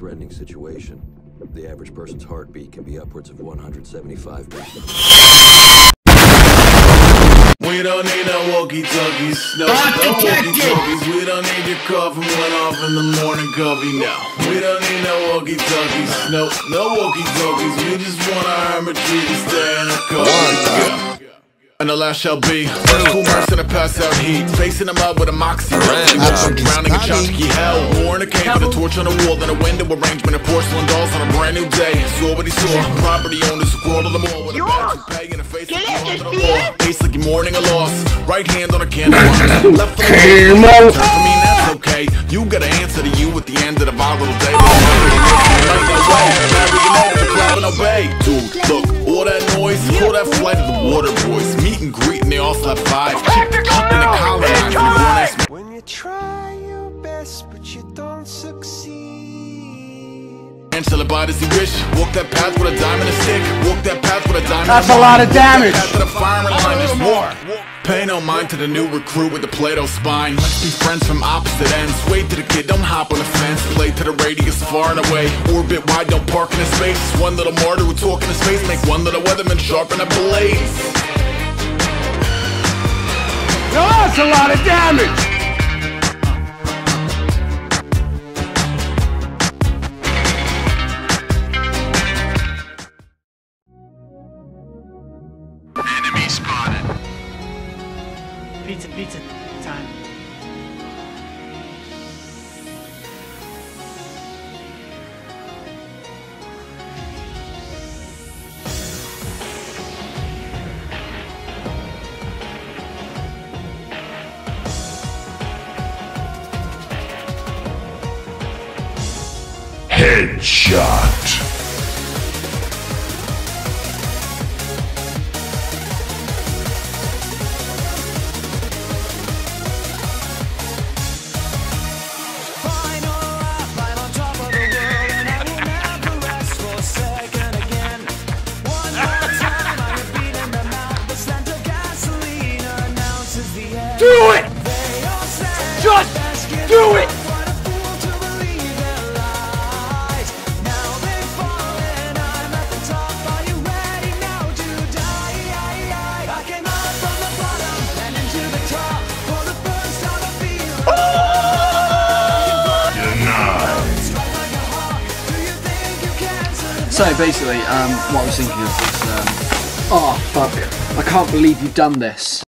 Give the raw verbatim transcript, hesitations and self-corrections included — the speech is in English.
life-threatening situation. The average person's heartbeat can be upwards of one hundred seventy-five beats. We don't need no walkie-talkies, no, no walkie-talkies. We don't need your coffin went off in the morning coffee, no. We don't need no walkie-talkies, no, no walkie-talkies. We just want a hermit tree to stay in a coffin. And the last shall be first cool mercs in a pass out heat, facing them up with a moxie. I'm drowning in tchotchke hell. War in a cave with a torch on the wall, then a window arrangement of porcelain dolls on a brand new day. Saw what he saw. Property owners who crawled to the mall with a bag to pay in a face like you're on the wall. Face like you're mourning a loss. Right hand on a candle. Left foot on the turn for me, that's okay. You got an answer to you at the end of the volatile day. Dude, look, all that noise, call that flight of the water boys. Meet and greet and they all slept five. Cheap, cheap in the colonized. When you try your best but you don't succeed. And shall abide as he wish. Walk that path with a diamond and stick. Walk that path with a diamond. That's a lot of damage. Walk that path with a firing line, there's more. Pay no mind to the new recruit with the Play-Doh spine. Let's be friends from opposite ends. Wait to the kid, don't hop on the fence. Play to the radius far and away. Orbit wide, don't park in his space. One little martyr who talk in his face. Make one little weatherman sharpen a blade. No, that's a lot of damage! Enemy spotted. Pizza, pizza time. Headshot. Do it! Just do it! So basically, um, what I was thinking of was, um, oh fuck, I can't believe you've done this.